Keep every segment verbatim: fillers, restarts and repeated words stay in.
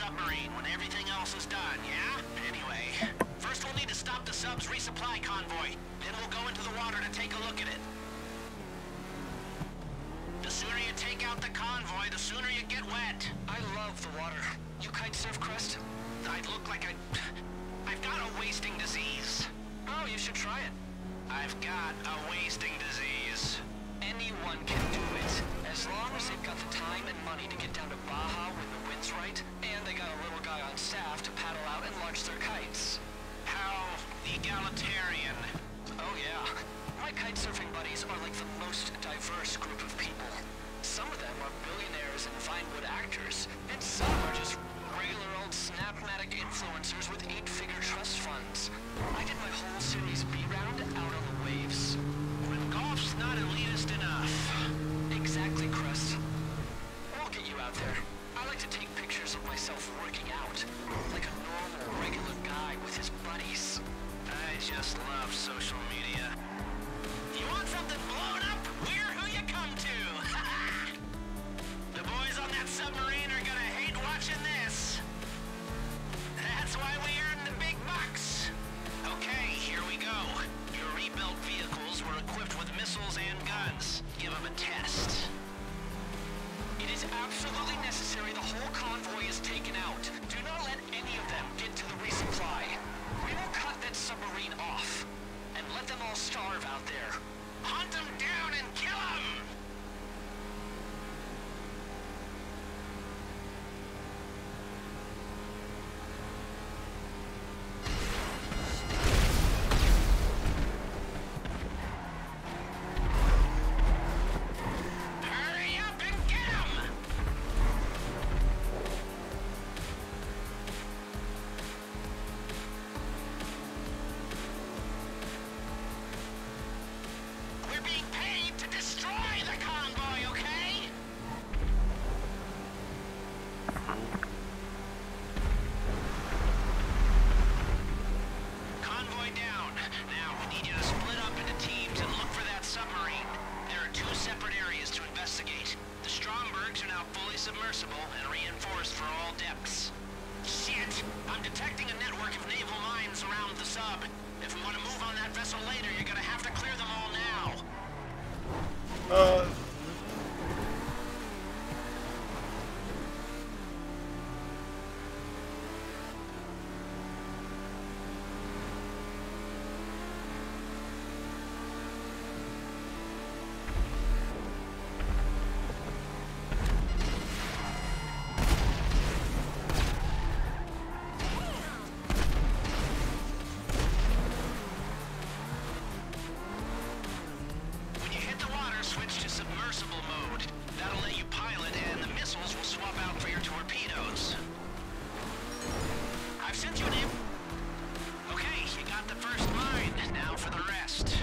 submarine when everything else is done, yeah? Anyway, first we'll need to stop the sub's resupply convoy. Then we'll go into the water to take a look at it. The sooner you take out the convoy, the sooner you get wet. I love the water. You kitesurf, Crest? I'd look like I... I've got a wasting disease. Oh, you should try it. I've got a wasting disease. Anyone can do it, as long as they've got the time and money to get down to Baja when the wind's right, and they got a little guy on staff to paddle out and launch their kites. How egalitarian. Oh yeah. My kitesurfing buddies are like the most diverse group of people. Some of them are billionaires and Vinewood actors, and some are just regular old Snapmatic influencers with eight-figure trust funds. I did my whole Series B round out on the waves. When golf's not elitist enough. Exactly, Crest. I'll get you out there. I like to take pictures of myself working out, like a normal, regular guy with his buddies. I just love social media. You want something blown up? We're who you come to! The boys on that submarine are gonna hate watching this. That's why we earn the big bucks. Okay, here we go. Your rebuilt vehicles were equipped with missiles and guns. Give them a test. It is absolutely necessary the whole convoy is taken out. Do not let any of them get to the resupply. We will cut that submarine off and let them all starve out there. Hunt them down and kill them! Hurry up and get them! We're being paid to destroy the convoy, okay? Convoy down. Now, we need you to split up into teams and look for that submarine. There are two separate areas to investigate. The Strombergs are now fully submersible and reinforced for all depths. Shit! I'm detecting a network of naval mines around the sub. If we want to move on that vessel later, you're gonna have to clear them all now. Uh... When you hit the water, switch to submersible mode. That'll let you pilot, and the missiles will swap out for your torpedoes. I've sent you an imp. Okay, you got the first mine. Now for the rest.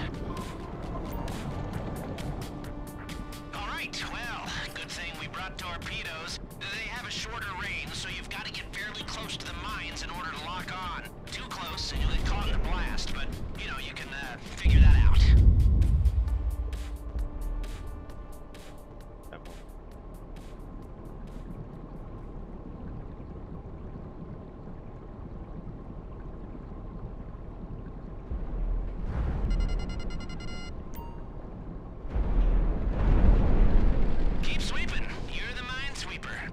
All right, well, good thing we brought torpedoes. They have a shorter range, so you've got to get fairly close to the mines in order to lock on. Too close, and you'll get caught in the blast, but, you know, you can uh, figure that out. Keep sweeping. You're the minesweeper.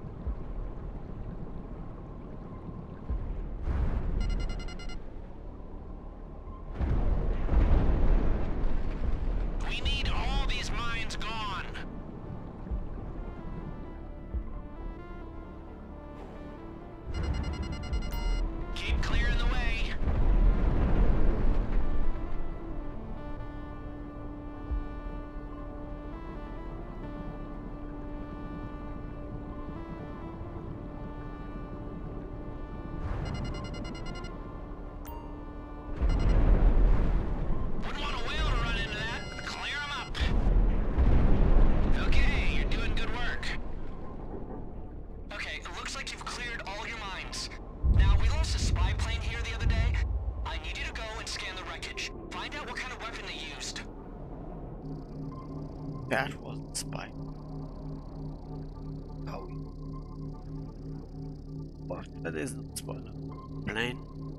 We need all these mines gone. Keep clearing the way. Wouldn't want a whale to run into that. Clear them up. Okay, you're doing good work. Okay, it looks like you've cleared all your mines. Now, we lost a spy plane here the other day. I need you to go and scan the wreckage. Find out what kind of weapon they used. That wasn't spy. Oh. What? That isn't a spoiler. Plane.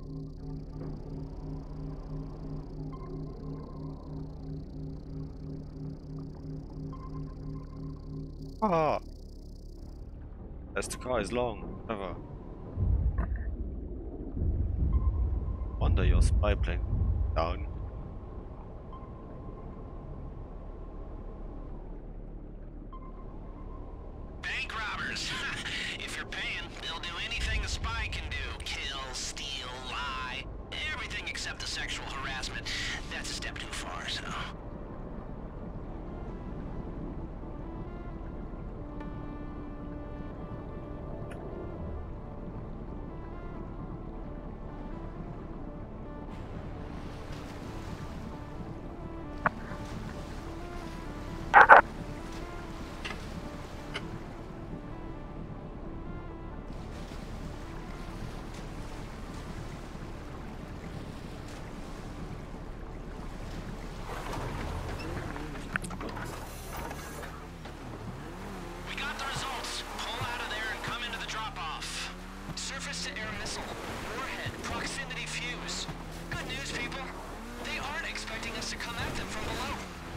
Ah! As the car is long, ever. Wonder your spy plane down. Bank robbers. If you're paying, they'll do anything a spy can do. Kill, steal, lie. Everything except the sexual harassment. That's a step too far, so... We got the results. Pull out of there and come into the drop-off. Surface-to-air missile. Warhead. Proximity fuse. Good news, people. They aren't expecting us to come at them from below.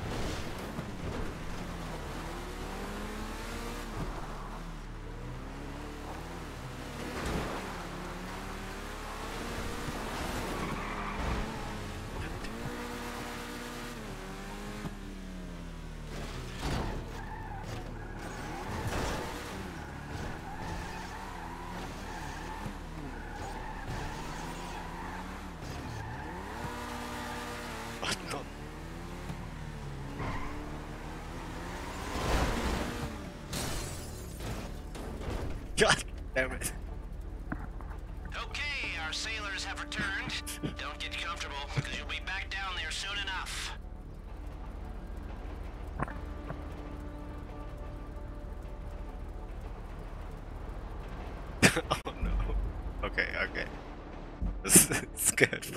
What the? God damn it. Okay, our sailors have returned. Don't get comfortable, because you'll be back down there soon enough. Oh no. Okay, okay. This is scared.